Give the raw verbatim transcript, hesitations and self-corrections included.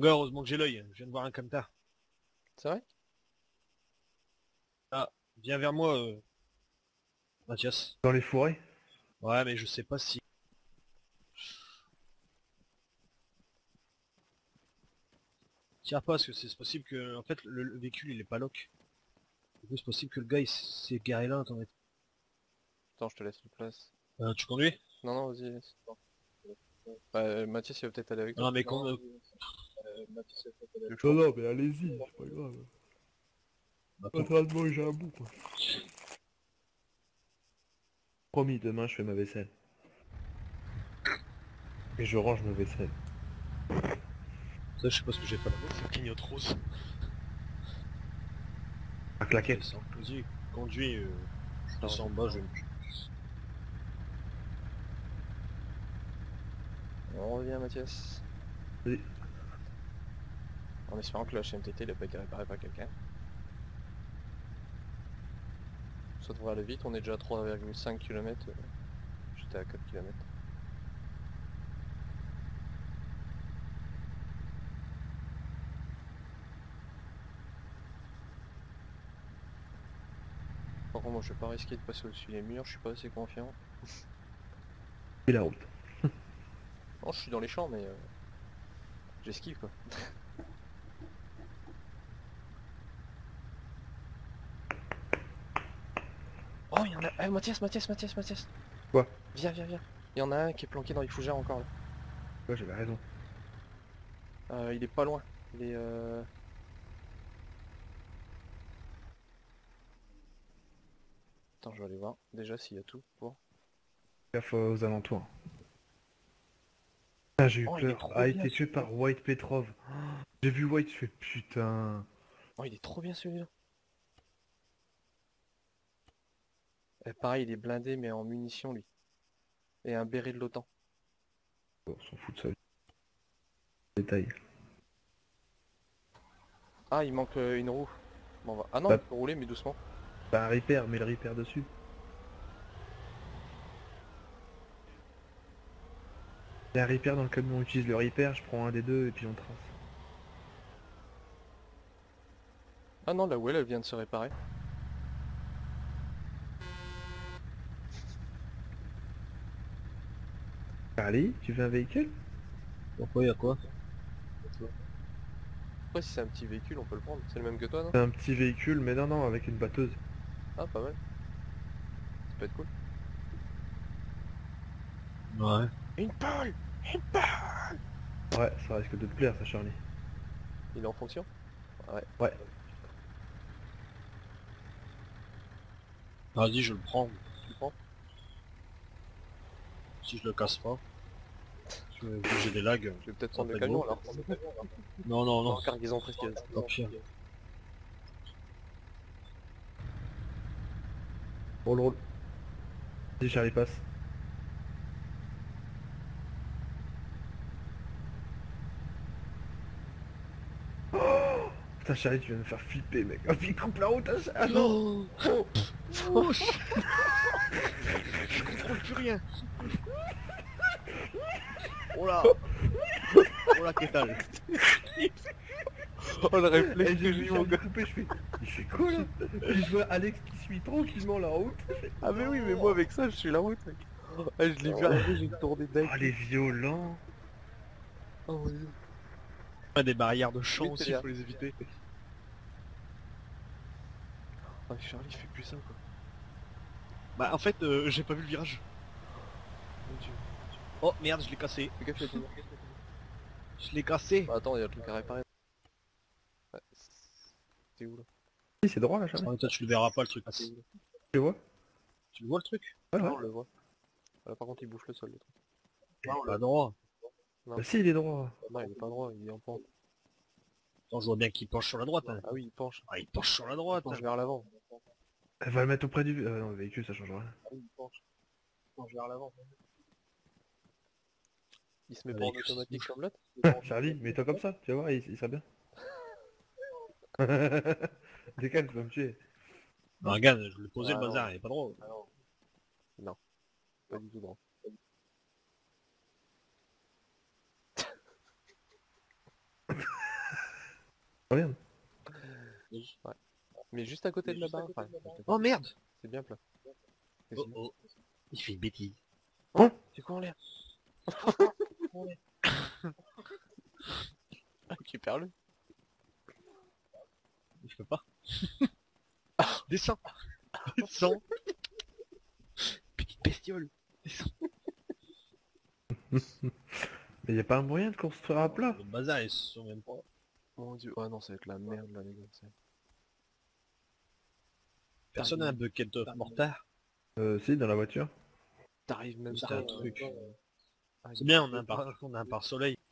gars, heureusement que j'ai l'œil. Je viens de voir un camtar. C'est vrai? Ah, viens vers moi, euh, Mathias. Dans les forêts? Ouais, mais je sais pas si... Tiens pas, parce que c'est possible que... En fait, le, le véhicule, il est pas lock. Du coup, c'est possible que le gars, il s'est garé là, attendez. Attends, je te laisse une place. Euh, tu conduis? Non, non, vas-y, laisse. Bah, euh, Mathias, il va peut-être aller avec toi. Non, mais con... euh, Non, non, mais allez-y, c'est pas grave. bah, Pas train de manger un bout, quoi. Promis, demain, je fais ma vaisselle. Et je range ma vaisselle. ça, je sais pas ce que j'ai fait là-bas, ça clignote rose. Un claquette. Descends, vas-y, conduis, euh, je descends en bas, je vais me... On revient, Mathias. Oui. En espérant que le H M T T il a pas été réparé par quelqu'un. Ça devrait aller vite, on est déjà à trois virgule cinq kilomètres. J'étais à quatre kilomètres. Par contre, moi je vais pas risquer de passer au-dessus des murs, je suis pas assez confiant. Et la route. Non, je suis dans les champs, mais euh, j'esquive quoi. Oh, il y en a. Eh, Mathias, Mathias, Mathias, Mathias. Quoi? Viens, viens, viens. Il y en a un qui est planqué dans les fougères encore là. Ouais, j'avais raison. Euh, il est pas loin. Il est euh... Attends, je vais aller voir déjà s'il y a tout pour. Gaffe aux alentours. Ah, j'ai eu Oh, il est peur. trop A bien, été tué celui-là. par White Petrov. Oh, j'ai vu White, je fais putain. Oh, il est trop bien celui-là. Et pareil, il est blindé mais en munitions lui. Et un béret de l'OTAN. Bon, on s'en fout de ça. Détail. Ah, il manque euh, une roue. Bon, on va... Ah non, Bah- il peut rouler mais doucement. Bah, un repair, mets le repair dessus. Il y a un repair dans le camion, on utilise le repair, je prends un des deux et puis on trace. Ah non, la Well elle vient de se réparer. Allez, tu veux un véhicule? Pourquoi, y'a quoi? Après si c'est un petit véhicule on peut le prendre. C'est le même que toi non? C'est un petit véhicule, mais non, non, avec une batteuse. Ah pas mal. Ça peut être cool. Ouais. Une pole. Une pole. Ouais, ça risque de te plaire, ça, Charlie. Il est en fonction? Ouais. Ouais. Vas-y, je le prends. Tu le prends? Si je le casse pas. Parce que j'ai des lags. Je vais peut-être prendre Ça le fait camion beau. alors. Non, non, non. En cargaison précieuse. Pas pire. Roule, roule. Vas-y, Charlie, passe. Oh putain, Charlie, tu viens de me faire flipper, mec. Oh, il coupe la route, hein, Charlie. Ah non. Oh, je... je contrôle plus rien. Oh là. Oh là, qu'est-ce Oh le réflexe Et que j'ai j'ai vu eu mon Charlie gars. couper, je fais... Il fait quoi, là? Et je vois Alex qui suit tranquillement la route. Ah mais oui mais moi avec ça je suis la route mec. Ah, je l'ai vu arriver, j'ai tourné dingue. Oh, les violents. Oh mon dieu. Il y a des barrières de champ Oui, aussi, c'est faut les éviter. Ah Charlie il fait plus ça quoi. Bah en fait, euh, j'ai pas vu le virage. Mon dieu. Oh merde, je l'ai cassé. Fais gaffe, il y a des- Je l'ai cassé. Bah, attends, il y a le truc à réparer. Ouais, c'est où là? Si, c'est droit, là, Charlie. Ah, toi, tu le verras pas le truc. C'est où là? Tu le vois? Tu le vois le truc? Ouais, ouais. Non, on le voit. Là par contre il bouge le sol le truc. Pas droit. Non. Bah si, il est droit. Non il est pas droit, il est en pente. Attends, je vois bien qu'il penche sur la droite. Hein. Ah oui il penche. Ah, il penche sur la Il droite. penche vers l'avant. Elle va le mettre auprès du... Euh, non, le véhicule, ça change rien. Ah oui il penche. Il penche vers l'avant. Il se met Avec pas en automatique comme l'autre? Charlie, mets-toi comme ça, tu vas voir, il, il sera bien. Décale, tu vas me tuer. Non, regarde, je lui ai posé Ah, le bazar, non. il est pas droit. Ah non. Non. Pas du tout droit. Regarde. Mais juste à côté de là-bas. Enfin, Oh merde. c'est bien plat. Oh Vas-y. oh. Il fait une bêtise. C'est quoi en l'air? Récupère-le. Je peux pas. Descends. Descends. Petite bestiole. Descends. Mais y a pas un moyen de construire à plat? Le bazar ils sont même pas. Mon dieu. Oh non, ça va être la merde là, les gars. ça. Personne n'a un bucket of mortar. Euh, si, dans la voiture. T'arrives même C'est pas. un truc. euh, à- C'est bien, on a un par, on a un pare-soleil.